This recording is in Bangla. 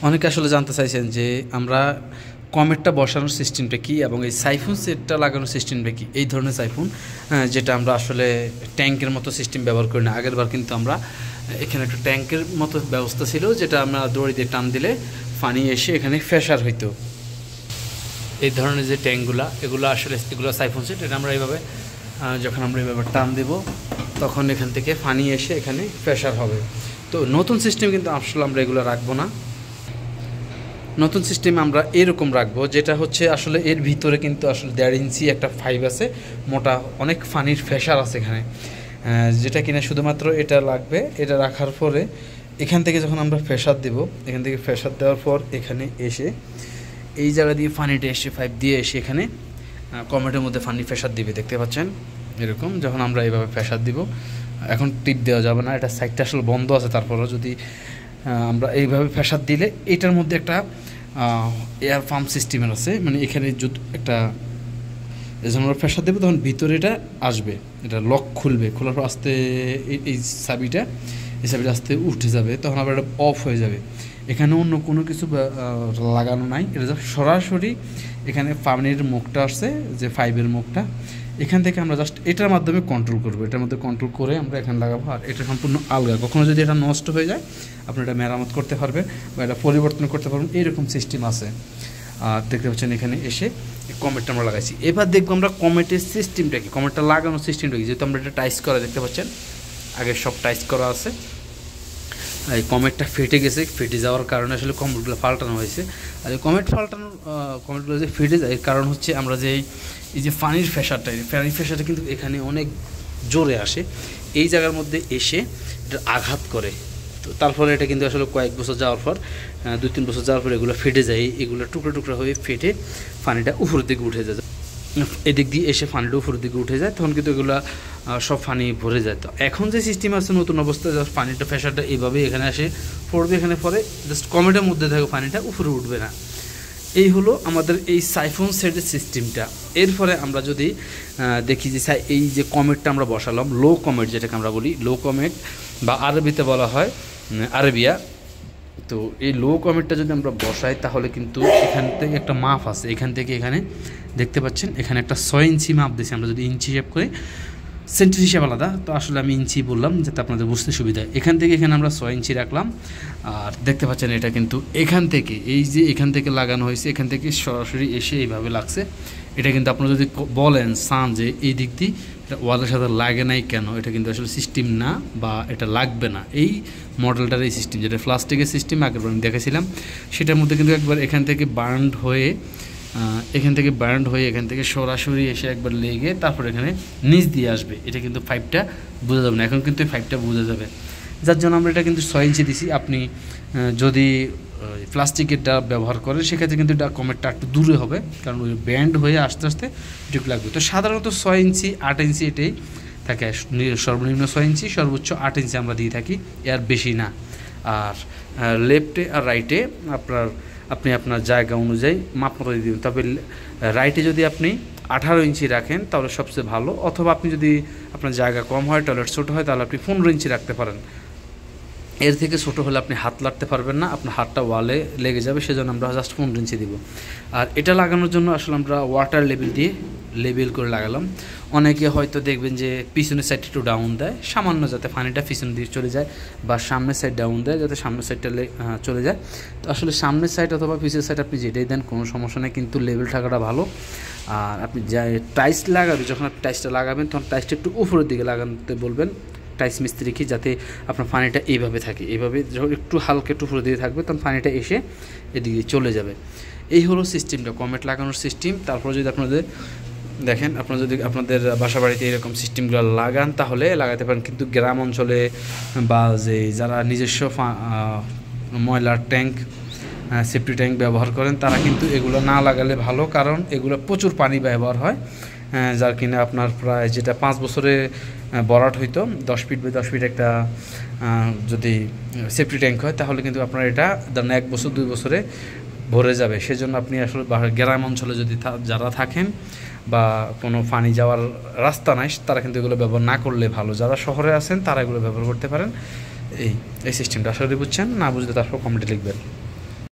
অনেকে আসলে জানতে চাইছেন যে আমরা কমেটটা বসানোর সিস্টেমটা কী এবং এই সাইফোন সেটটা লাগানোর সিস্টেমটা কী। এই ধরনের সাইফোন যেটা আমরা আসলে ট্যাঙ্কের মতো সিস্টেম ব্যবহার করি না। আগেরবার কিন্তু আমরা এখানে একটা ট্যাঙ্কের মতো ব্যবস্থা ছিল, যেটা আমরা দড়ি দিয়ে টান দিলে পানি এসে এখানে ফ্রেশার হইতো। এই ধরনের যে ট্যাঙ্কগুলো, এগুলো আসলে এগুলো সাইফোন সেট। এটা আমরা এইভাবে যখন আমরা এইভাবে টান দেব তখন এখান থেকে পানি এসে এখানে প্রেশার হবে। তো নতুন সিস্টেম কিন্তু আসলে আমরা এগুলো রাখবো না। নতুন সিস্টেম আমরা এরকম রাখবো, যেটা হচ্ছে আসলে এর ভিতরে কিন্তু আসলে 1.5 ইঞ্চি একটা পাইপ আছে, মোটা অনেক পানির প্রেশার আছে এখানে, যেটা কিনা শুধুমাত্র এটা লাগবে। এটা রাখার পরে এখান থেকে যখন আমরা প্রেশার দেব, এখান থেকে প্রেশার দেওয়ার পর এখানে এসে এই জায়গা দিয়ে পানিটা এসে পাইপ দিয়ে এসে এখানে কমেটের মধ্যে পানি প্রেশার দিবে। দেখতে পাচ্ছেন এরকম। যখন আমরা এইভাবে প্রেশার দিব, এখন টিপ দেওয়া যাবে না, এটা সাইডটা আসলে বন্ধ আছে। তারপরও যদি আমরা এইভাবে প্রেশার দিলে এটার মধ্যে একটা এয়ার পাম্প সিস্টেমের আছে, মানে এখানে যদি একটা যখন আমরা প্রেশার দেবো তখন ভিতরে এটা আসবে, এটা লক খুলবে, খোলার পর আস্তে এই চাবিটা আস্তে উঠে যাবে, তখন আবার এটা অফ হয়ে যাবে। এখানে অন্য কোনো কিছু লাগানো নাই, এটা সরাসরি এখানে পানির মুখটা আসছে, যে পাইপের মুখটা, এখান থেকে আমরা জাস্ট এটার মাধ্যমে কন্ট্রোল করবো। এটার মধ্যে কন্ট্রোল করে আমরা এখানে লাগাবো। আর এটা সম্পূর্ণ আলগা, কখনো যদি এটা নষ্ট হয়ে যায় আপনি এটা মেরামত করতে পারবেন বা এটা পরিবর্তন করতে পারবেন, এইরকম সিস্টেম আছে। আর দেখতে পাচ্ছেন এখানে এসে কমেটটা আমরা লাগাইছি। এবার দেখবো আমরা কমেটের সিস্টেমটা কি, কমেটটা লাগানোর সিস্টেমটা কি। যেহেতু আমরা এটা টাইস করা, দেখতে পাচ্ছেন আগে সব টাইস করা আছে। এই কমেটটা ফেটে গেছে, ফেটে যাওয়ার কারণে আসলে কমেটগুলো পাল্টানো হয়েছে। আর এই কমেটগুলো যে ফেটে যায়, এর কারণ হচ্ছে আমরা যে এই যে পানির প্রেশারটা কিন্তু এখানে অনেক জোরে আসে, এই জায়গার মধ্যে এসে এটা আঘাত করে। তো তারপরে এটা কিন্তু আসলে কয়েক বছর যাওয়ার পর, 2-3 বছর যাওয়ার পর এগুলো ফেটে যায়, এগুলো টুকরো টুকরো হয়ে ফেটে পানিটা উপরের দিকে উঠে যায়। এদিক দিয়ে এসে পানিটা উপরের দিকে উঠে যায়, তখন কিন্তু এগুলো সব পানি ভরে যায়। তো এখন যে সিস্টেম আছে নতুন অবস্থায়, জাস্ট পানিটা প্রেশারটা এইভাবে এখানে আসে পড়বে, এখানে পরে জাস্ট কমেটের মধ্যে থাকে, পানিটা উপরে উঠবে না। এই হলো আমাদের এই সাইফোন সেটের সিস্টেমটা। এরপরে আমরা যদি দেখি যে এই যে কমেটটা আমরা বসালাম, লো কমেট যেটাকে আমরা বলি, লো কমেট বা আরবিতে বলা হয় আরবিয়া। তো এই লো কমেটটা যদি আমরা বসাই তাহলে কিন্তু এখান থেকে একটা মাপ আছে, এখান থেকে এখানে দেখতে পাচ্ছেন এখানে একটা 6 ইঞ্চি মাপ দিয়েছি। আমরা যদি ইঞ্চি হিসাব করি, সেন্টির হিসাব আলাদা, তো আসলে আমি ইঞ্চি বললাম যাতে আপনাদের বুঝতে সুবিধা হয়। এখান থেকে এখানে আমরা 6 ইঞ্চি রাখলাম। আর দেখতে পাচ্ছেন এটা কিন্তু এখান থেকে, এই যে এখান থেকে লাগানো হয়েছে, এখান থেকে সরাসরি এসে এইভাবে লাগছে। এটা কিন্তু আপনারা যদি বলেন সান যে এই দিক দিয়ে এটা ওয়ালের সাথে লাগে নাই কেন, এটা কিন্তু আসলে সিস্টেম না, বা এটা লাগবে না। এই মডেলটার এই সিস্টেম, যেটা প্লাস্টিকের সিস্টেম আগের বার দেখেছিলাম, সেটার মধ্যে কিন্তু একবার এখান থেকে বার্ন্ড হয়ে এখান থেকে সরাসরি এসে একবার লেগে তারপর এখানে নিচ দিয়ে আসবে। এটা কিন্তু পাইপটা বোঝা যাবে না, এখন কিন্তু এই পাইপটা বোঝা যাবে, যার জন্য আমরা এটা কিন্তু 6 ইঞ্চি দিছি। আপনি যদি প্লাস্টিকেরটা ব্যবহার করেন সেক্ষেত্রে কিন্তু এটা কমেটটা একটু দূরে হবে, কারণ ওই ব্যান্ড হয়ে আস্তে আস্তে এটুকু লাগবে। তো সাধারণত 6 ইঞ্চি 8 ইঞ্চি এটাই থাকে, সর্বনিম্ন 6 ইঞ্চি, সর্বোচ্চ 8 ইঞ্চি আমরা দিয়ে থাকি, এর বেশি না। আর লেফটে আর রাইটে আপনি আপনার জায়গা অনুযায়ী মাপ মতো দিয়ে দেবেন। তবে রাইটে যদি আপনি 18 ইঞ্চি রাখেন তাহলে সবচেয়ে ভালো, অথবা আপনি যদি আপনার জায়গা কম হয়, টয়লেট ছোটো হয়, তাহলে আপনি 15 ইঞ্চি রাখতে পারেন। এর থেকে ছোটো হলে আপনি হাত লাড়তে পারবেন না, আপনার হাতটা ওয়ালে লেগে যাবে, সেজন্য আমরা জাস্ট 15 ইঞ্চি দিব। আর এটা লাগানোর জন্য আসলে আমরা ওয়াটার লেভেল দিয়ে লেবেল করে লাগালাম। অনেকে হয়তো দেখবেন যে পিছনের সাইড একটু ডাউন দেয় সামান্য, যাতে পানিটা পিছন দিয়ে চলে যায়, বা সামনের সাইড ডাউন দেয় যাতে সামনের সাইডটা চলে যায়। তো আসলে সামনের সাইড অথবা পিছের সাইড আপনি যেটাই দেন কোনো সমস্যা নেই, কিন্তু লেভেল থাকাটা ভালো। আর আপনি টাইলস লাগাবেন, যখন আপনি টাইলসটা লাগাবেন তখন টাইলসটা একটু উপরের দিকে লাগাতে বলবেন টাইলস মিস্ত্রিকে, যাতে আপনার পানিটা এইভাবে থাকে, এইভাবে যখন একটু হালকা একটু উপরে দিয়ে থাকবে তখন পানিটা এসে এদিকে চলে যাবে। এই হলো সিস্টেমটা, কমেট লাগানোর সিস্টেম। তারপরে যদি আপনাদের দেখেন, আপনারা যদি আপনাদের বাসা বাড়িতে এরকম সিস্টেমগুলো লাগান তাহলে লাগাতে পারেন, কিন্তু গ্রাম অঞ্চলে বা যে যারা নিজস্ব ময়লার ট্যাঙ্ক, সেফটি ট্যাঙ্ক ব্যবহার করেন তারা কিন্তু এগুলো না লাগালে ভালো, কারণ এগুলো প্রচুর পানি ব্যবহার হয়, যার কিনা আপনার প্রায় যেটা 5 বছরে ভরাট হইতো 10 ফিট বাই 10 ফিট একটা যদি সেফটি ট্যাঙ্ক হয়, তাহলে কিন্তু আপনার এটা ধরেন 1 বছর 2 বছরে ভরে যাবে। সেজন্য আপনি আসলে গ্রাম অঞ্চলে যদি যারা থাকেন বা কোনো পানি যাওয়ার রাস্তা নাই, তারা কিন্তু এগুলো ব্যবহার না করলে ভালো। যারা শহরে আছেন তারা এগুলো ব্যবহার করতে পারেন। এই সিস্টেমটা আসলে বুঝছেন, না বুঝলে তারপর কমেন্টে লিখবেন।